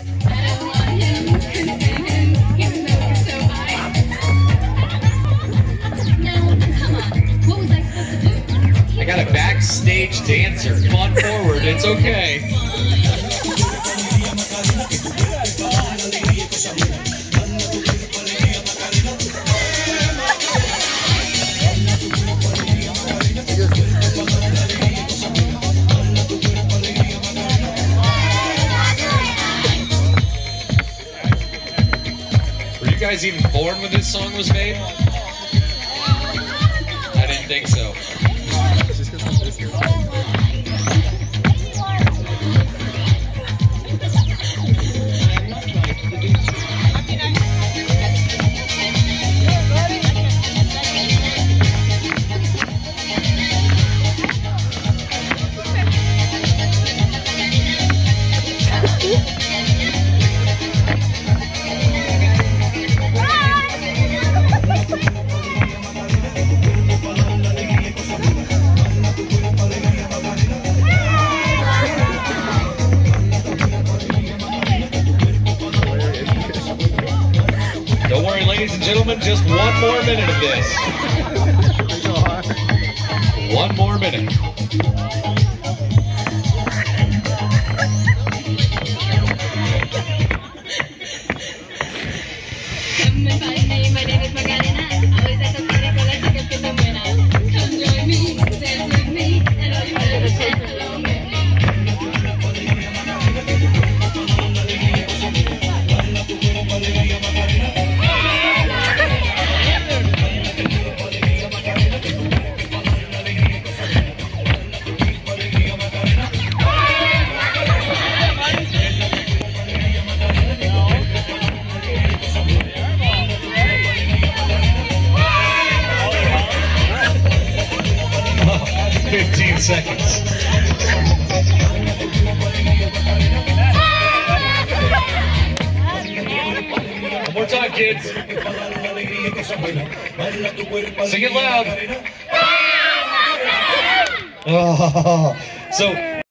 I got a backstage dancer. Come on forward, it's okay. Were you guys even born when this song was made? I didn't think so. Don't worry, ladies and gentlemen, just one more minute of this. One more minute. My name is Macarena. Always at the party con las chicas que están buenas. Come join me, dance with me, and all you better dance along with me. 15 seconds. One more time, kids. Sing it loud. Oh, so